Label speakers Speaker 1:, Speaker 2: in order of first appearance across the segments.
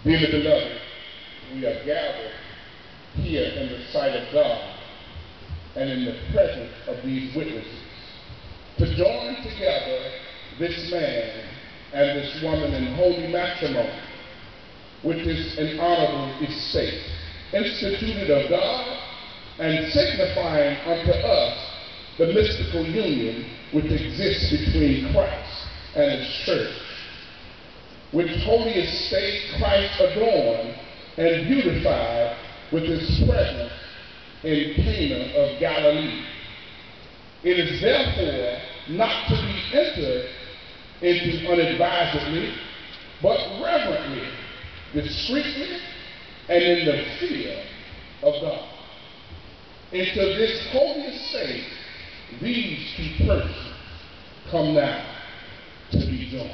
Speaker 1: Dearly beloved, we are gathered here in the sight of God and in the presence of these witnesses to join together this man and this woman in holy matrimony, which is an honorable estate, instituted of God and signifying unto us the mystical union which exists between Christ and his church, which holy estate Christ adorned and beautified with his presence in Cana of Galilee. It is therefore not to be entered into unadvisedly, but reverently, discreetly, and in the fear of God. Into this holy estate, these two persons come now to be joined.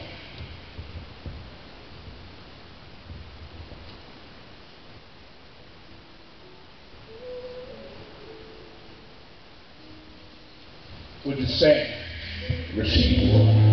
Speaker 1: Would you stand? Receive the Lord.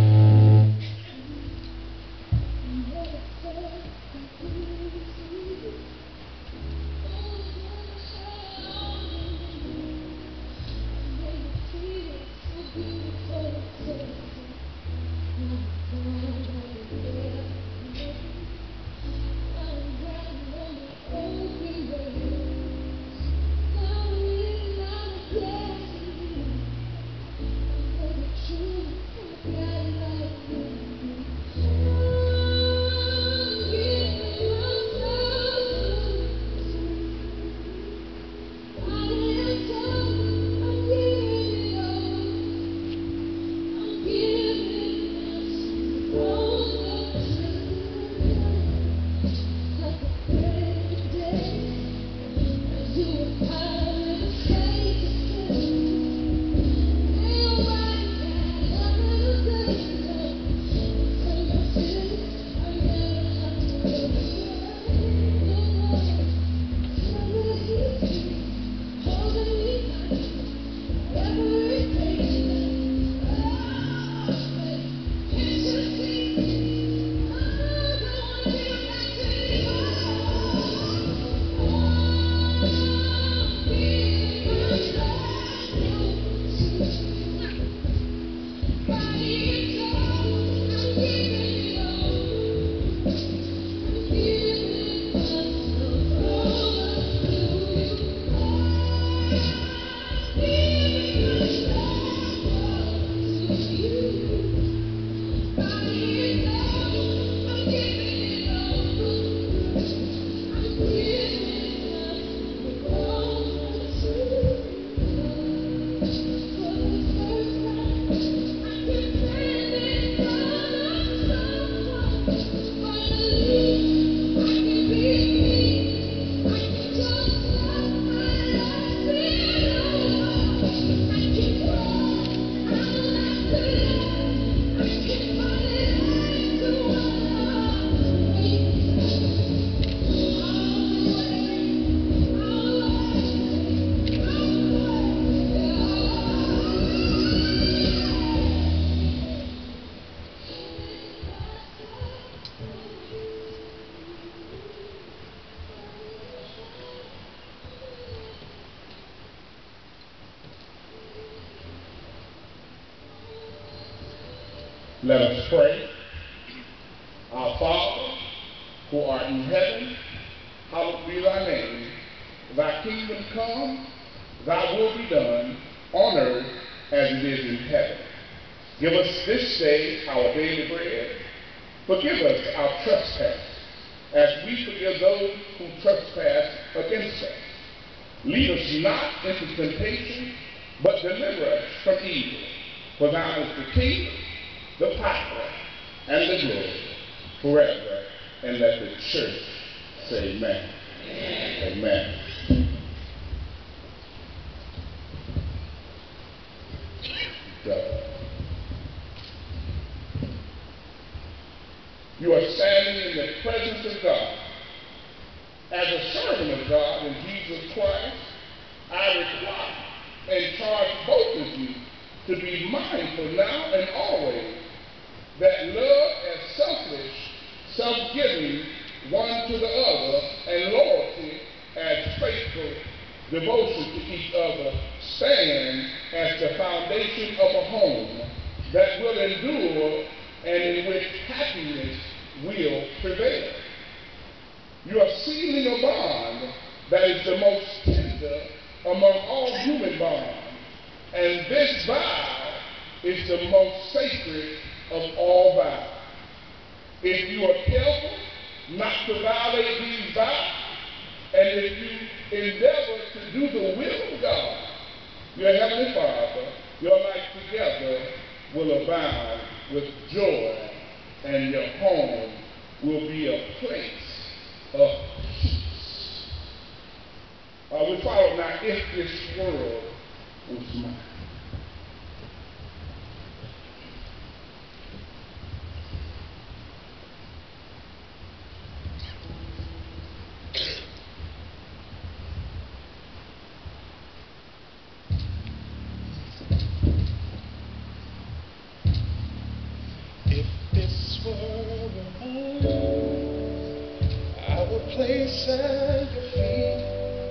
Speaker 1: Let us pray. Our Father, who art in heaven, hallowed be thy name. Thy kingdom come, thy will be done, on earth as it is in heaven. Give us this day our daily bread. Forgive us our trespasses, as we forgive those who trespass against us. Lead us not into temptation, but deliver us from evil. For thine is the kingdom, the power, and the glory, forever. And let the church say amen. Amen. Amen. You are standing in the presence of God. As a servant of God in Jesus Christ, I require and charge both of you to be mindful now and always that love as selfish, self-giving one one to the other, and loyalty as faithful devotion to each other stand as the foundation of a home that will endure and in which happiness will prevail. You are sealing a bond that is the most tender among all human bonds, and this vow is the most sacred of all vows. If you are careful not to violate these vows, and if you endeavor to do the will of God, your Heavenly Father, your life together will abound with joy, and your home will be a place of peace. We follow now, if this world was mine.
Speaker 2: If this were mine, I would place at your feet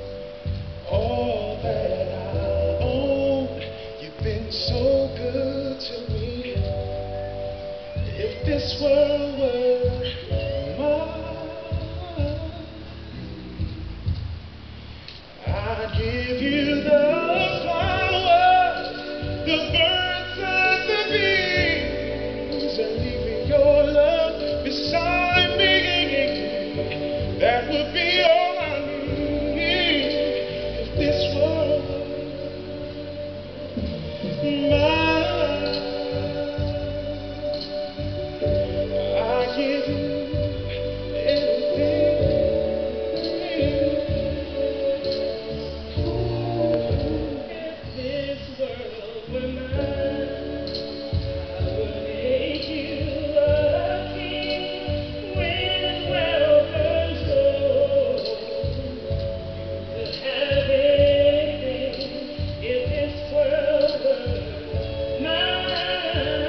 Speaker 2: all that I own. You've been so good to me. If this world were mine, I'd give you the flowers, the birds and the bees, and leaving your love beside me. That would be all I need. If this world were mine, I'd give you anything. If this world were mine, I would make you a king with wealth and gold. You could have anything if this world were mine.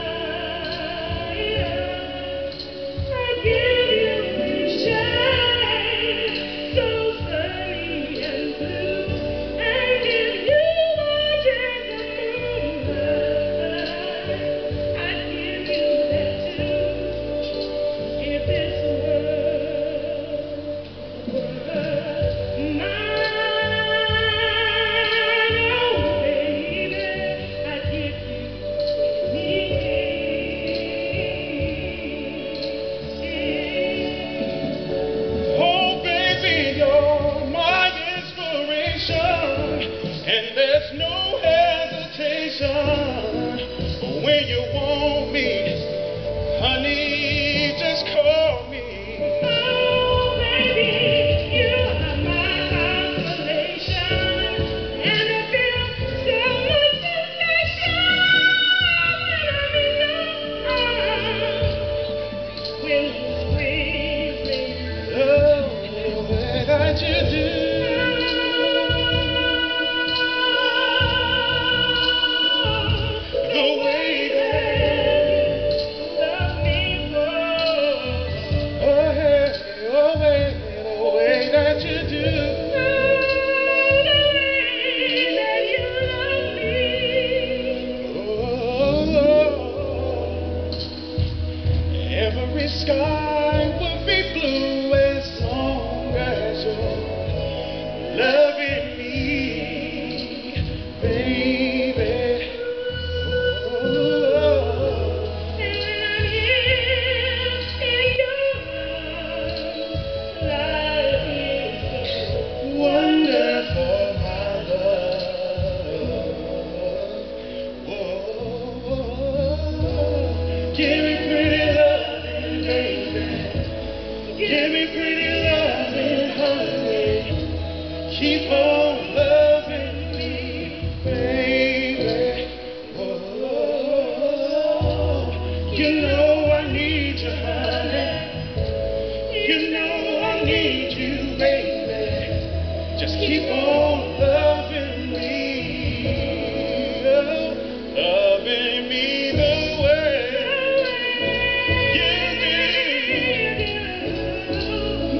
Speaker 2: I'd give you a shade so sunny and blue, and give you the gentle moonlight. I'd give you that too if this world were mine. Oh, baby, I'd give you anything. Oh, baby, you're my inspiration, and there's no hesitation. When you want me, honey, just call me. Oh, baby, you are my consolation, and I feel so much sensation when I'm in your arms. When you squeeze me, oh, what did you do? The way that you love me for, oh, hey, oh, hey, the way that you do, the way that you love me. Every sky would be blue as long as you're loving me, baby. And when I'm here in your arms, life is so wonderful, my love. Give me pretty loving, baby. Give me pretty loving, honey. Keep on loving me, baby. You know I need you, honey. You know I need you, baby. Just keep on loving me, loving me the way you do.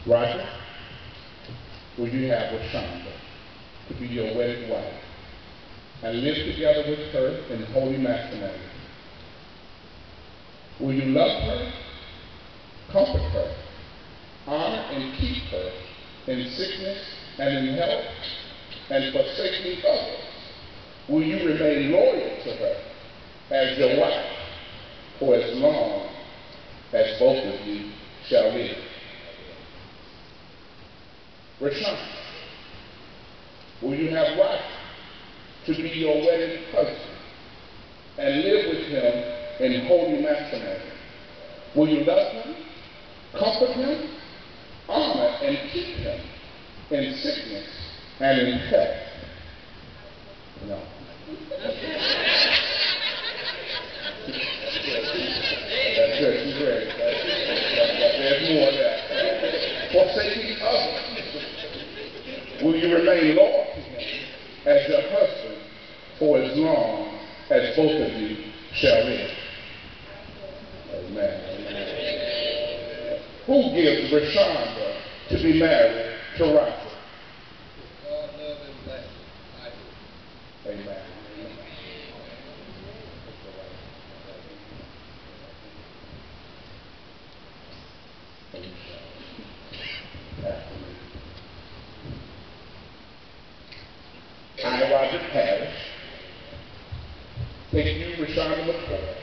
Speaker 1: Roger, will you have Rashonda to be your wedded wife and live together with her in holy matrimony? Will you love her, comfort her, honor and keep her in sickness and in health, and forsaking others? Will you remain loyal to her as your wife for as long as both of you shall live? Rashawn, will you have Roger to be your wedded husband and live with him in holy matrimony? Will you love him, comfort him, honor and keep him in sickness and in health? No. That's good. She's ready. There's more of that. Forsaking others. Will you remain loyal to him as your husband for as long as both of you shall live? Amen. Amen. Who gives Rashonda to be married to Roger?
Speaker 3: God love and bless you. I do.
Speaker 1: Amen. I, Roger Parrish, take you, Rashonda McCoy,